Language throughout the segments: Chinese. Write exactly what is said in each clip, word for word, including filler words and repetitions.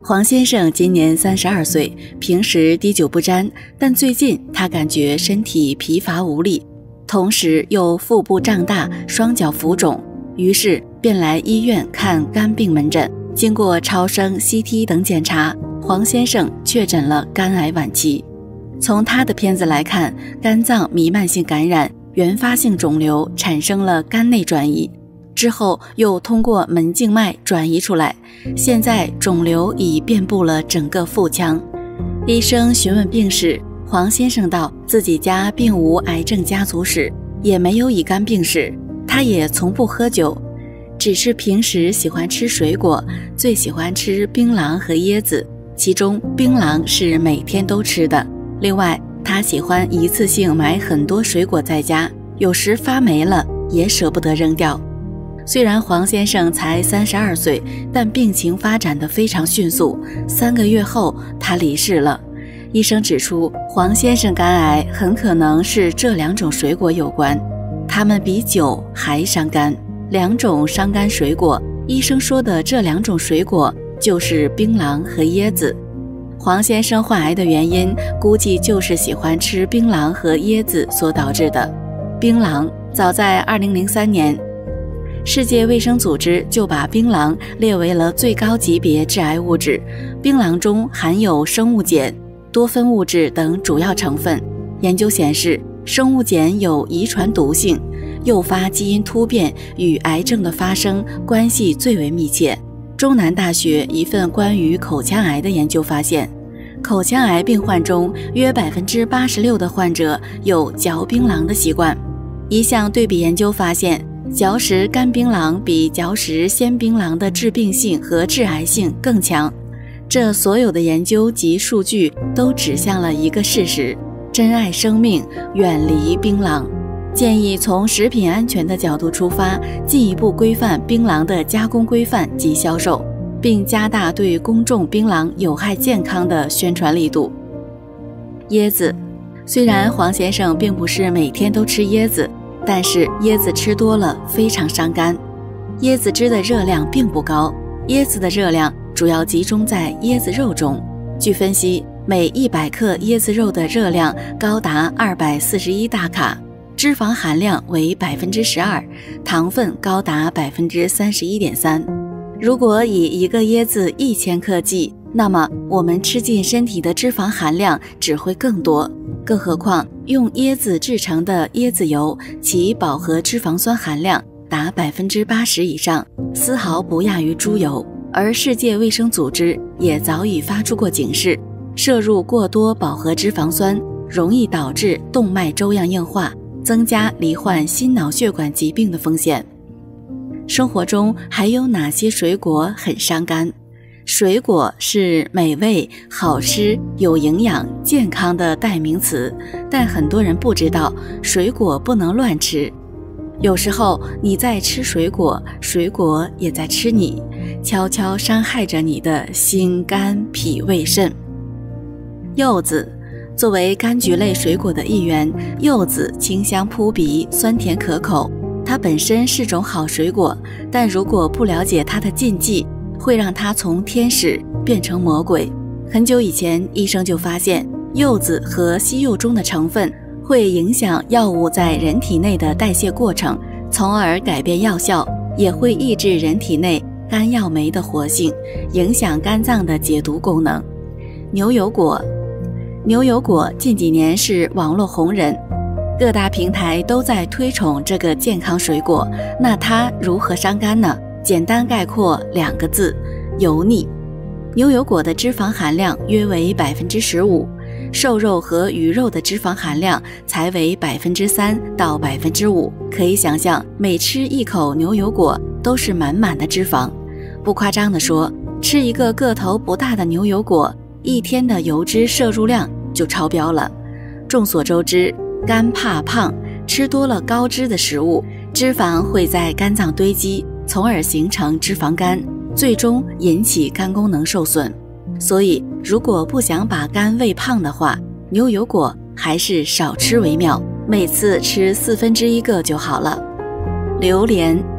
黄先生今年三十二岁，平时滴酒不沾，但最近他感觉身体疲乏无力，同时又腹部胀大，双脚浮肿，于是便来医院看肝病门诊。经过超声、C T 等检查，黄先生确诊了肝癌晚期。从他的片子来看，肝脏弥漫性感染，原发性肿瘤产生了肝内转移，之后又通过门静脉转移出来，现在肿瘤已遍布了整个腹腔。医生询问病史，黄先生道自己家并无癌症家族史，也没有乙肝病史，他也从不喝酒，只是平时喜欢吃水果，最喜欢吃槟榔和椰子，其中槟榔是每天都吃的。另外，他喜欢一次性买很多水果在家，有时发霉了也舍不得扔掉。虽然黄先生才三十二岁，但病情发展得非常迅速，三个月后他离世了。医生指出，黄先生肝癌很可能是这两种水果有关，它们比酒还伤肝。两种伤肝水果，医生说的这两种水果就是槟榔和椰子。黄先生患癌的原因估计就是喜欢吃槟榔和椰子所导致的。槟榔早在二零零三年，世界卫生组织就把槟榔列为了最高级别致癌物质。槟榔中含有生物碱、多酚物质等主要成分。研究显示，生物碱有遗传毒性，诱发基因突变与癌症的发生关系最为密切。中南大学一份关于口腔癌的研究发现，口腔癌病患中约 百分之八十六 的患者有嚼槟榔的习惯。一项对比研究发现，嚼食干槟榔比嚼食鲜槟榔的致病性和致癌性更强。这所有的研究及数据都指向了一个事实：珍爱生命，远离槟榔。建议从食品安全的角度出发，进一步规范槟榔的加工规范及销售，并加大对公众槟榔有害健康的宣传力度。椰子，虽然黄先生并不是每天都吃椰子，但是椰子吃多了非常伤肝。椰子汁的热量并不高，椰子的热量主要集中在椰子肉中。据分析，每一百克椰子肉的热量高达二百四十一大卡，脂肪含量为 百分之十二， 糖分高达 百分之三十一点三。 如果以一个椰子一千克计，那么我们吃进身体的脂肪含量只会更多。更何况用椰子制成的椰子油，其饱和脂肪酸含量达 百分之八十 以上，丝毫不亚于猪油。而世界卫生组织也早已发出过警示，摄入过多饱和脂肪酸容易导致动脉粥样硬化，增加罹患心脑血管疾病的风险。生活中还有哪些水果很伤肝？水果是美味、好吃、有营养、健康的代名词，但很多人不知道，水果不能乱吃。有时候你在吃水果，水果也在吃你，悄悄伤害着你的心、肝、脾、胃、肾。柚子作为柑橘类水果的一员，柚子清香扑鼻，酸甜可口。它本身是种好水果，但如果不了解它的禁忌，会让它从天使变成魔鬼。很久以前，医生就发现柚子和西柚中的成分会影响药物在人体内的代谢过程，从而改变药效，也会抑制人体内肝药酶的活性，影响肝脏的解毒功能。牛油果牛油果近几年是网络红人，各大平台都在推崇这个健康水果，那它如何伤肝呢？简单概括两个字：油腻。牛油果的脂肪含量约为 百分之十五， 瘦肉和鱼肉的脂肪含量才为 百分之三 到 百分之五， 可以想象每吃一口牛油果都是满满的脂肪。不夸张地说，吃一个个头不大的牛油果，一天的油脂摄入量就超标了。众所周知，肝怕胖，吃多了高脂的食物，脂肪会在肝脏堆积，从而形成脂肪肝，最终引起肝功能受损。所以如果不想把肝喂胖的话，牛油果还是少吃为妙，每次吃四分之一个就好了。榴莲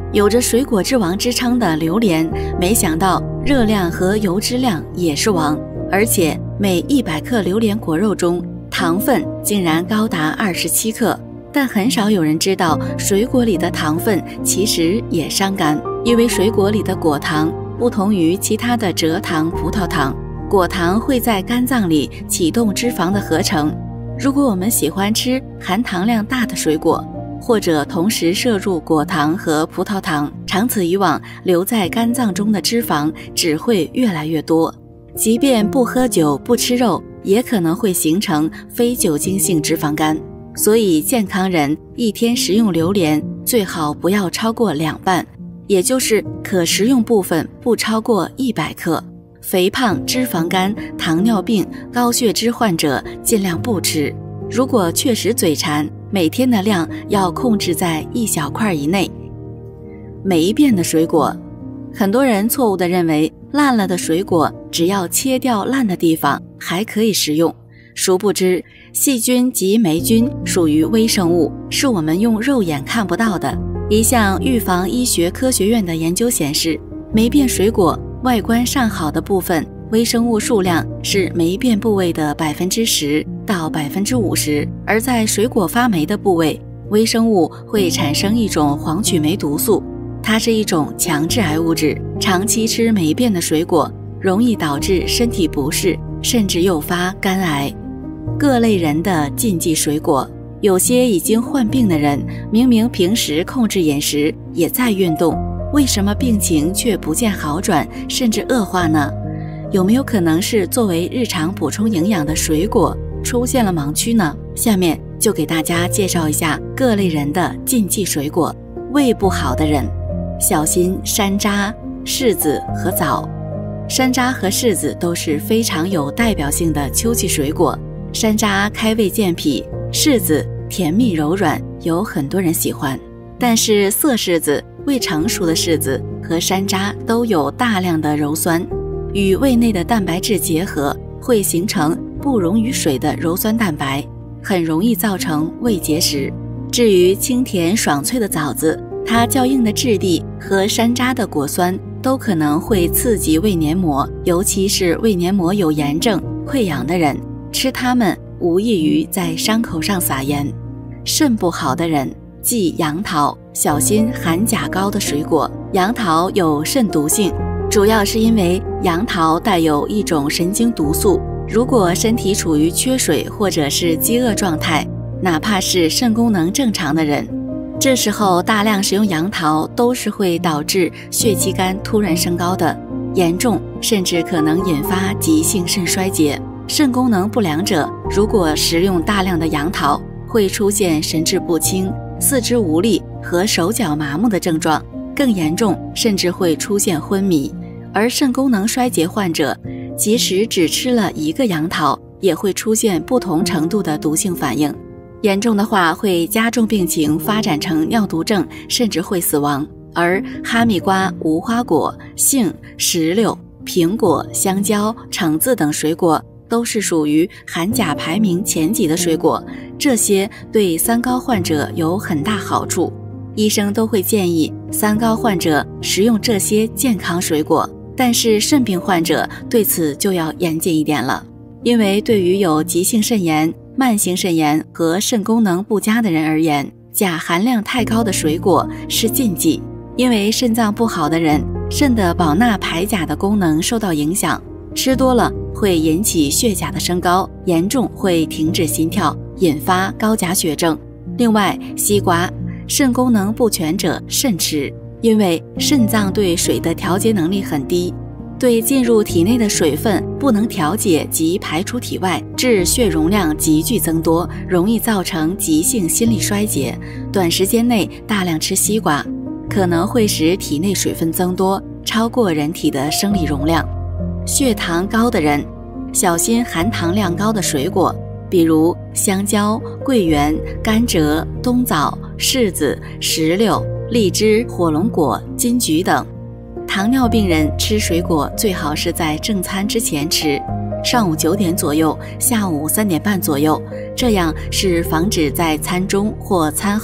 有着水果之王之称的榴莲，没想到热量和油脂量也是王，而且每一百克榴莲果肉中糖分竟然高达二十七克。但很少有人知道，水果里的糖分其实也伤肝，因为水果里的果糖不同于其他的蔗糖、葡萄糖，果糖会在肝脏里启动脂肪的合成。如果我们喜欢吃含糖量大的水果，或者同时摄入果糖和葡萄糖，长此以往，留在肝脏中的脂肪只会越来越多。即便不喝酒、不吃肉，也可能会形成非酒精性脂肪肝。所以健康人一天食用榴莲最好不要超过两瓣，也就是可食用部分不超过一百克。肥胖、脂肪肝、糖尿病、高血脂患者尽量不吃。如果确实嘴馋，每天的量要控制在一小块以内。霉变的水果，很多人错误地认为烂了的水果只要切掉烂的地方还可以食用，殊不知细菌及霉菌属于微生物，是我们用肉眼看不到的。一项预防医学科学院的研究显示，霉变水果外观上好的部分微生物数量是霉变部位的百分之十到百分之五十，而在水果发霉的部位，微生物会产生一种黄曲霉毒素，它是一种强致癌物质。长期吃霉变的水果，容易导致身体不适，甚至诱发肝癌。各类人的禁忌水果，有些已经患病的人，明明平时控制饮食，也在运动，为什么病情却不见好转，甚至恶化呢？有没有可能是作为日常补充营养的水果出现了盲区呢？下面就给大家介绍一下各类人的禁忌水果。胃不好的人，小心山楂、柿子和枣。山楂和柿子都是非常有代表性的秋季水果。山楂开胃健脾，柿子甜蜜柔软，有很多人喜欢。但是涩柿子、未成熟的柿子和山楂都有大量的鞣酸，与胃内的蛋白质结合，会形成不溶于水的鞣酸蛋白，很容易造成胃结石。至于清甜爽脆的枣子，它较硬的质地和山楂的果酸都可能会刺激胃黏膜，尤其是胃黏膜有炎症、溃疡的人，吃它们无异于在伤口上撒盐。肾不好的人忌杨桃，小心含钾高的水果。杨桃有肾毒性，主要是因为杨桃带有一种神经毒素，如果身体处于缺水或者是饥饿状态，哪怕是肾功能正常的人，这时候大量食用杨桃都是会导致血气肝突然升高的，严重甚至可能引发急性肾衰竭。肾功能不良者如果食用大量的杨桃，会出现神志不清、四肢无力和手脚麻木的症状，更严重甚至会出现昏迷。而肾功能衰竭患者即使只吃了一个杨桃，也会出现不同程度的毒性反应，严重的话会加重病情，发展成尿毒症，甚至会死亡。而哈密瓜、无花果、杏、石榴、苹果、香蕉、橙子等水果都是属于含钾排名前几的水果，这些对三高患者有很大好处。医生都会建议三高患者食用这些健康水果，但是肾病患者对此就要严谨一点了，因为对于有急性肾炎、慢性肾炎和肾功能不佳的人而言，钾含量太高的水果是禁忌。因为肾脏不好的人，肾的保纳排钾的功能受到影响，吃多了会引起血钾的升高，严重会停止心跳，引发高钾血症。另外，西瓜，肾功能不全者慎吃，因为肾脏对水的调节能力很低，对进入体内的水分不能调节及排出体外，致血容量急剧增多，容易造成急性心力衰竭。短时间内大量吃西瓜，可能会使体内水分增多，超过人体的生理容量。血糖高的人，小心含糖量高的水果，比如香蕉、桂圆、甘蔗、冬枣、柿子、石榴、荔枝、火龙果、金桔等。糖尿病人吃水果最好是在正餐之前吃，上午九点左右，下午三点半左右，这样是防止在餐中或餐后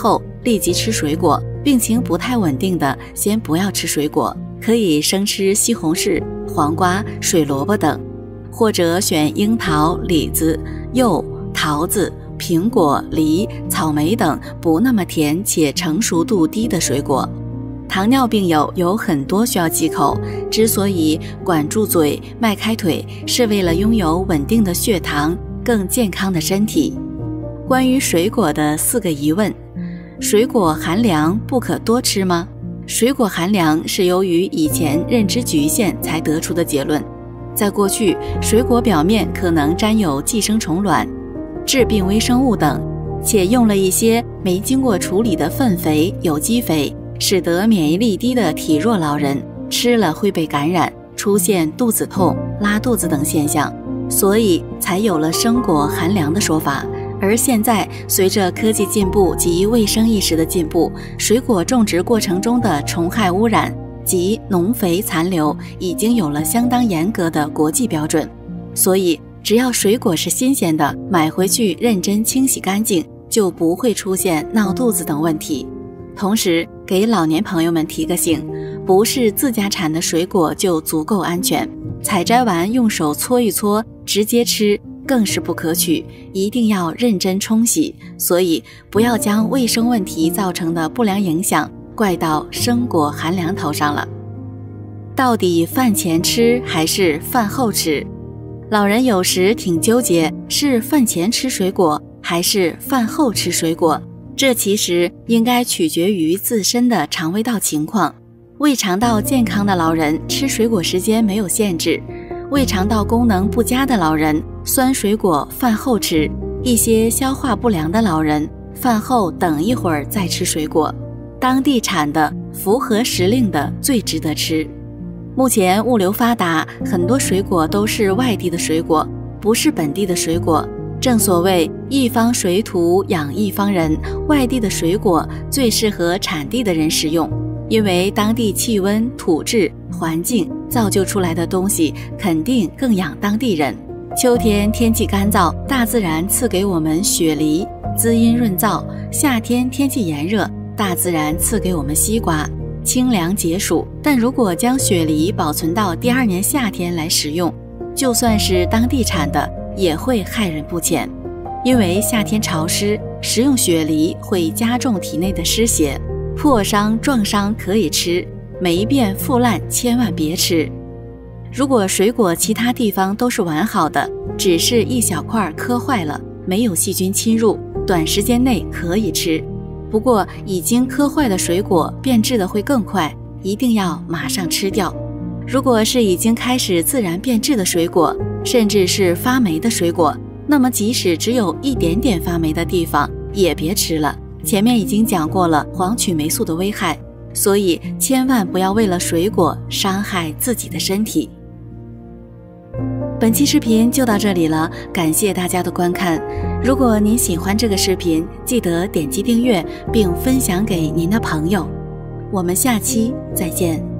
立即吃水果，病情不太稳定的先不要吃水果，可以生吃西红柿、黄瓜、水萝卜等，或者选樱桃、李子、柚、桃子、苹果、梨、草莓等不那么甜且成熟度低的水果。糖尿病友有很多需要忌口，之所以管住嘴、迈开腿，是为了拥有稳定的血糖、更健康的身体。关于水果的四个疑问：水果寒凉，不可多吃吗？水果寒凉是由于以前认知局限才得出的结论。在过去，水果表面可能沾有寄生虫卵、致病微生物等，且用了一些没经过处理的粪肥、有机肥，使得免疫力低的体弱老人吃了会被感染，出现肚子痛、拉肚子等现象，所以才有了生果寒凉的说法。而现在，随着科技进步及卫生意识的进步，水果种植过程中的虫害污染及农肥残留已经有了相当严格的国际标准，所以只要水果是新鲜的，买回去认真清洗干净，就不会出现闹肚子等问题。同时给老年朋友们提个醒，不是自家产的水果就足够安全，采摘完用手搓一搓直接吃更是不可取，一定要认真冲洗。所以不要将卫生问题造成的不良影响怪到生果寒凉头上了。到底饭前吃还是饭后吃？老人有时挺纠结，是饭前吃水果还是饭后吃水果，这其实应该取决于自身的肠胃道情况。胃肠道健康的老人吃水果时间没有限制，胃肠道功能不佳的老人酸水果饭后吃，一些消化不良的老人饭后等一会儿再吃水果。当地产的符合时令的最值得吃。目前物流发达，很多水果都是外地的水果，不是本地的水果。正所谓一方水土养一方人，外地的水果最适合产地的人食用，因为当地气温、土质、环境造就出来的东西肯定更养当地人。秋天天气干燥，大自然赐给我们雪梨，滋阴润燥；夏天天气炎热，大自然赐给我们西瓜，清凉解暑。但如果将雪梨保存到第二年夏天来食用，就算是当地产的也会害人不浅。因为夏天潮湿，食用雪梨会加重体内的湿邪，破伤撞伤可以吃，霉变腐烂千万别吃。如果水果其他地方都是完好的，只是一小块磕坏了，没有细菌侵入，短时间内可以吃。不过已经磕坏的水果变质的会更快，一定要马上吃掉。如果是已经开始自然变质的水果，甚至是发霉的水果，那么即使只有一点点发霉的地方也别吃了。前面已经讲过了黄曲霉素的危害，所以千万不要为了水果伤害自己的身体。本期视频就到这里了，感谢大家的观看。如果您喜欢这个视频，记得点击订阅并分享给您的朋友。我们下期再见。